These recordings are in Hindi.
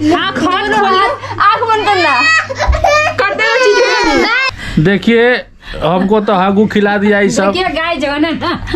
आँख बंद करना। देखिए हमको तो हागू खिला दिया ये सब। देखिए गाय जो है ना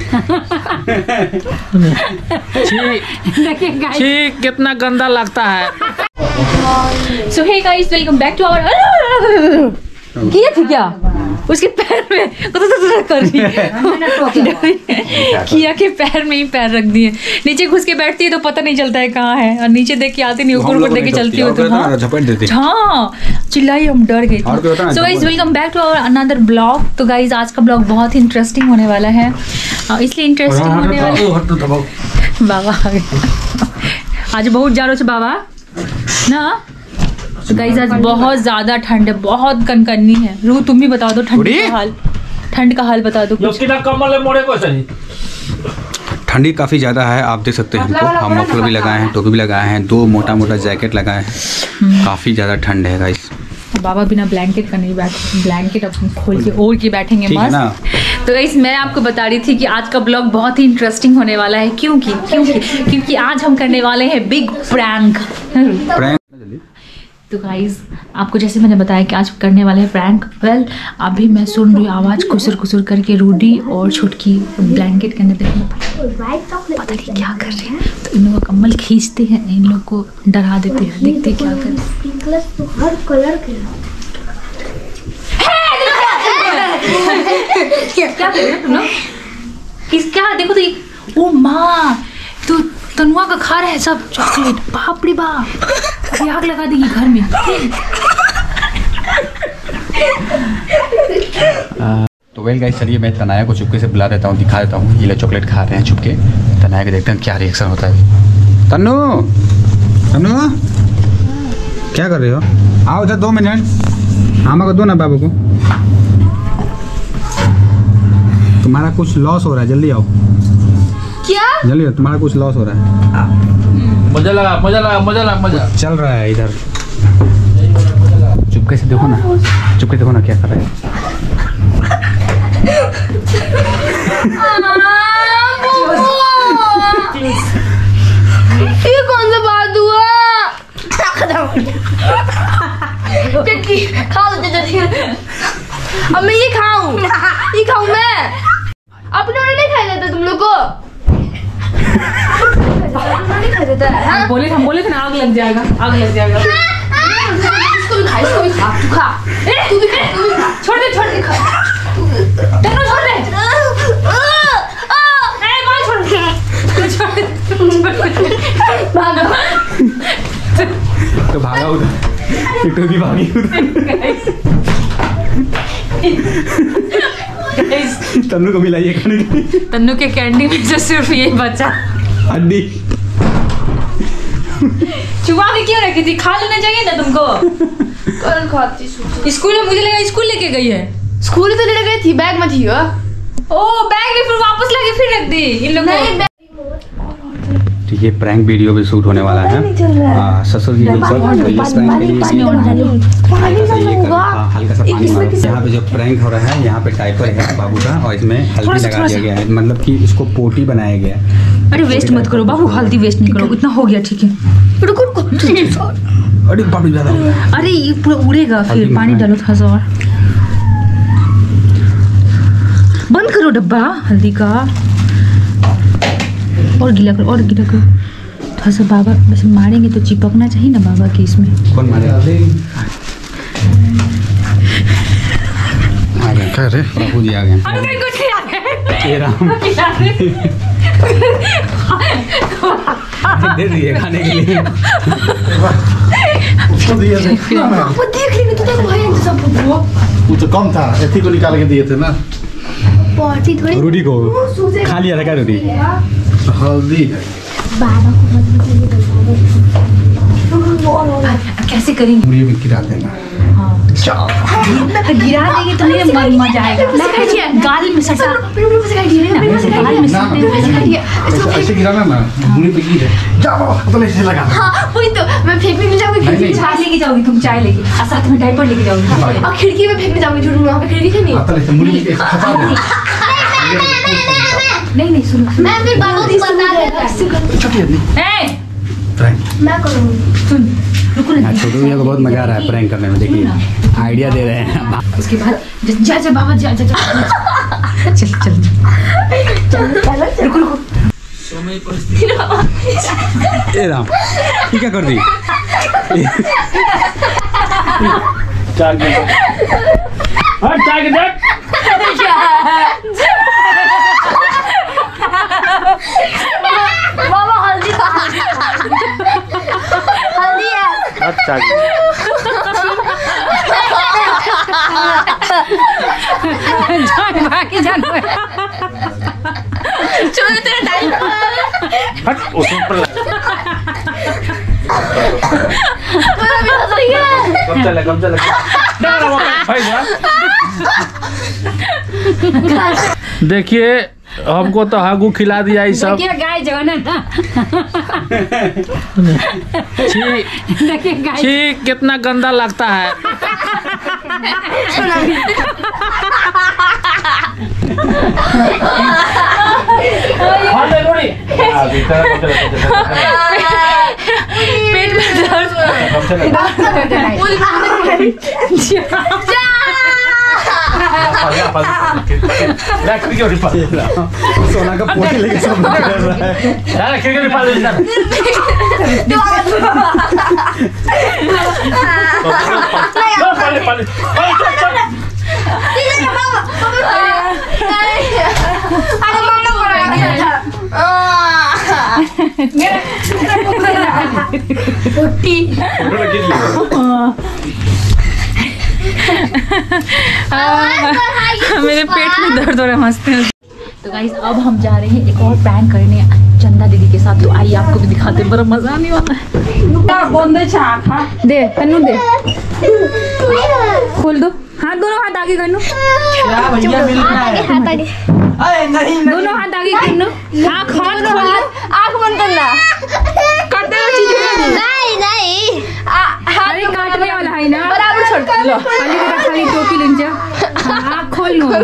छी कितना गंदा लगता है। So hey guys welcome back to our. किया थी क्या उसके पैर में कर रही किया के पैर में ही पैर रख दिए। नीचे घुस के बैठती है तो पता नहीं चलता है कहाँ है, और नीचे देख के आती नहीं, ऊपर ऊपर देख के चलती हो तो हाँ चिल्लाई, हम डर गए थे। So guys welcome back to our another vlog. तो गाइस आज का ब्लॉग बहुत ही इंटरेस्टिंग होने वाला है, इसलिए इंटरेस्टिंग होने वाला है। बाबा आ गए आज बहुत जारो से बाबा ना। तो गाइस आज बहुत ज्यादा ठंड है, बहुत कनकनी है। रू तुम भी बता दो ठंड का हाल बता दो कुछ। ठंडी काफ़ी ज़्यादा है, आप देख सकते हैं हमको। हम मफलर भी लगाए हैं, टोपी भी लगाए हैं, 2 मोटा मोटा जैकेट लगाए हैं। काफ़ी ज़्यादा ठंड है गाइस। बाबा बिना ब्लैंकेट का नहीं बैठ, ब्लैंकेट अपने खोल के ओढ़ के बैठेंगे मस्त। तो गाइस मैं आपको बता रही थी कि आज का ब्लॉग बहुत ही इंटरेस्टिंग होने वाला है। क्योंकि आज हम करने वाले हैं बिग प्रैंक। तो गाइज आपको जैसे मैंने बताया कि आज करने वाले हैं प्रैंक। वेल अभी मैं सुन रही हूँ आवाज़ खुसर करके रूडी और छुटकी ब्लैंकेट के अंदर देखने पता नहीं क्या कर रहे हैं। तो इन लोगों का कम्बल खींचते हैं, इन लोग को डरा देते हैं, देखते हैं क्या कर रहे हैं। क्या देखो तो ओ माँ तो तनुआ का खा रहे हैं सब चॉकलेट। बाप रे बाप आग लगा देगी घर में। तो वेल गाइस चलिए मैं तनाया को चुपके से बुला देता हूँ, दिखा देता हूँ। ये लोग चॉकलेट खा रहे हैं छुपके। तनाया को देखते हैं क्या रिएक्शन होता है। तन्नू क्या कर रहे हो? आओ इधर 2 मिनट। मामा को दो ना बाबू को। तुम्हारा कुछ लॉस हो रहा है, जल्दी आओ। क्या जल्दी, तुम्हारा कुछ लॉस हो रहा है। मजा लगा चल रहा है इधर। चुपके से देखो ना, क्या कर रहे हैं। ये कौन सा बात हुआ? चटनी खा लो जल्दी। अब मैं ये खाऊं मैं। अपने नहीं खाया जाता तुम लोग को? हम बोले थे ना आग लग जाएगा। इसको भी खा, तू खा। तू भी खा। छोड़ दे खा। तन्नू छोड़ दे। तो भागा उधर, एक तो भी भागी उधर। तन्नू को मिलाइए खाने के लिए। तन्नू के कैंडी में से सिर्फ ये बचा हड्डी। छुपा के क्यों रखी थी? खा लेना चाहिए ना तुमको। कल खाती स्कूल में, मुझे लगा स्कूल लेके गई है। स्कूल तो ले गई थी, बैग में थी। ओ बैग में फिर वापस लाके फिर रख दी इन लोगों ने। ये प्रैंक वीडियो भी शूट होने वाला है ससुर जी के ऊपर। तो ये प्रैंक के लिए हल्का सा पानी मारो। यहाँ पे जो प्रैंक हो रहा है, यहाँ पे टाइपर है बाबू का, और इसमें हल्दी लगा दिया गया है, मतलब कि इसको पोटी बनाया गया है। अरे वेस्ट मत करो बाबू, हल्दी वेस्ट नहीं करो, इतना हो गया ठीक है। अरे बाबू ज़्यादा, अरे ये पूरा उड़ेगा, फिर पानी डालो थोड़ा सा और। बंद करो डब्बा हल्दी का, और गीला करो थोड़ा सा। बाबा वैसे मारेंगे तो चिपकना चाहिए ना बाबा के इसमें। कौन मारेगा? आ गए क्या रे? बाबू जी आ गए। दे दिए खाने के लिए। वो तो कम था, ऐसी को निकाल के दिए थे ना। रूडी को खा लिया था क्या रूडी? हल्दी कैसे करेंगे? मुझे भी गिरा देना। गिरा देंगे तो मेरे मन मजा आएगा। गाल में सटा ऐसे गिराना ना, मुझे पे गिरे जाओ तो ऐसे लगा। हाँ वही तो, मैं फेंकने नहीं जाऊंगी। चाय लेके जाओगी तुम, चाय लेके और साथ में डायपर लेके जाओगी, और खिड़की में फेंकने जाओगी। झूठ, वहाँ पे खिड़की है नहीं। नहीं सुनो, मैं फिर बाबू को बता देता हूं। मैं करूंगी। सुन छोटू भैया को बहुत मजा आ रहा है प्रैंक करने में, देखिए आइडिया दे रहे हैं। उसके बाद जा जा बाबा जा जा चल चल रुको रुको। ए राम ये क्या कर दी? बाबा हल्दी हल्दी है। अच्छा बाकी जान चलो तेरा टाइम हट उस ऊपर कब चले भाई देखिए हमको तो हागू खिला दिया ये सब। गाय जो है ना छी कितना गंदा लगता है। पेट में सोना का पोटी लेके सब कर रहा है। मेरे पेट में दर्द हो रहा है हंसते हैं। तो गाइस अब हम जा रहे हैं एक और प्रैंक करने चंदा दीदी के साथ। तो आइए आपको भी दिखाते हैं, बड़ा मजा आने वाला है। दे तन्नू दे खोल दो हाथ, दोनों हाथ आगे कर लो। दोनों हाथ आगे कर लो। आँख बंद करना। नहीं नहीं अरे काटने वाला है ना, बराबर छोड़ लो। खाली टोपी लें जा। आँख खोल लो।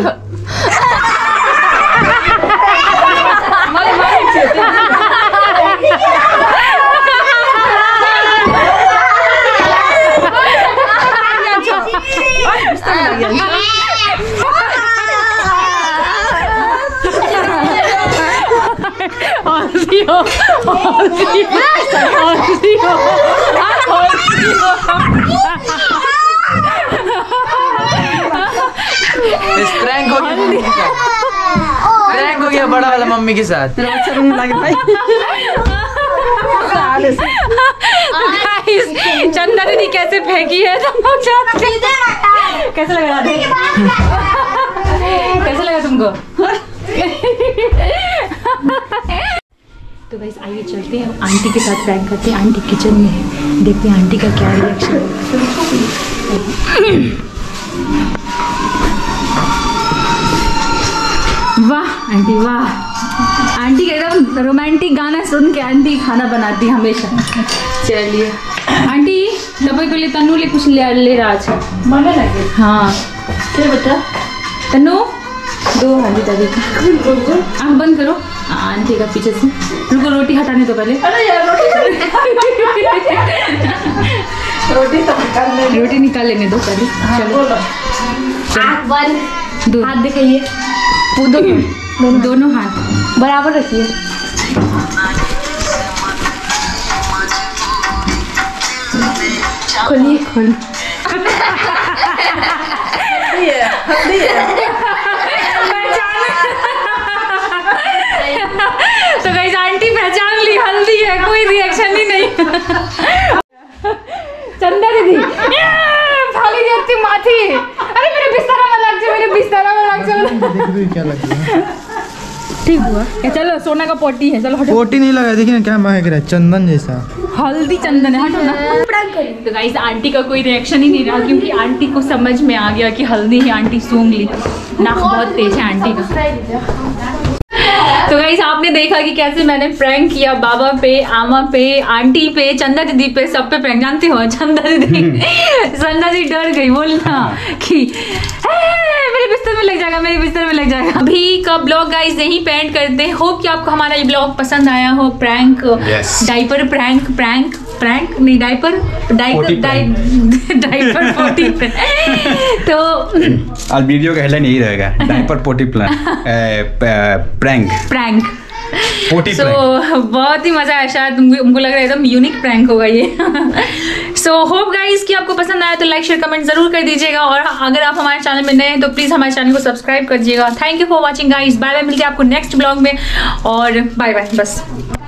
प्रैंक हो गया बड़ा वाला मम्मी के साथ। चंदा दीदी कैसे फेंकी है तुम लोग जानते हैं। कैसे लगा कैसे लगा तुमको? तो गाइस आइए चलते हैं आंटी के साथ प्रैंक करते हैं। आंटी किचन में है, देखते हैं आंटी का क्या रिएक्शन है। वाह आंटी वाह। आंटी का एकदम रोमांटिक गाना सुन के आंटी खाना बनाती है हमेशा। चलिए आंटी दबाई को लिए तन्नू ले कुछ ले रहा है माने लगे। हाँ क्या बेटा तन्नू दो आंटी दादी का आँख बंद करो। आंटी का पीछे से रुको, रोटी हटाने तो पहले। अरे यार रोटी निकाल लेने दो पहले। चलो आँख बंद, दो हाथ दिखाइए, दोनों हाथ बराबर रखिए। खोलिए खोल। तो गाइस आंटी पहचान ली, हल्दी है, कोई रिएक्शन ही नहीं। चंदा दीदी थाली देती माथी। अरे मेरे बिस्तर में लग जा, मेरे बिस्तर में लग जा। क्या लग रहा है? ठीक हुआ। चलो सोना का पोटी है, चलो हटो। पोटी नहीं लगा, देखिए ना क्या महक रहा है, चंदन जैसा। हल्दी चंदन है, हटो ना। तो गाइस आंटी का कोई रिएक्शन ही नहीं रहा, क्योंकि आंटी को समझ में आ गया कि हल्दी ही आंटी सूंघ ली। नाक बहुत तेज है आंटी का। तो गाइस आपने देखा कि कैसे मैंने प्रैंक किया बाबा पे, आमा पे, आंटी पे, चंदा दीदी पे, सब पे प्रैंक। जानते हो चंदा दीदी चंदा दीदी डर गई, बोलना कि मेरे बिस्तर में लग जाएगा, मेरे बिस्तर में लग जाएगा। अभी का ब्लॉग गाइस यहीं पे एंड करते हैं। होप कि आपको हमारा ये ब्लॉग पसंद आया हो। प्रैंक डाइपर प्रैंक प्रैंक नहीं, डायपर डायपर पोटी पे। तो आज वीडियो का हेडलाइन यही रहेगा, डायपर पोटी प्रैंक। बहुत ही मजा आया, शायद तुमको लग रहा है एकदम यूनिक प्रैंक होगा ये। सो होप गाइस कि आपको पसंद आया तो लाइक शेयर कमेंट जरूर कर दीजिएगा, और अगर आप हमारे चैनल में नए हैं तो प्लीज हमारे चैनल को सब्सक्राइब कर दीजिएगा। Thank you for watching guys, bye bye, मिलते हैं आपको नेक्स्ट ब्लॉग में, और बाय बाय बस।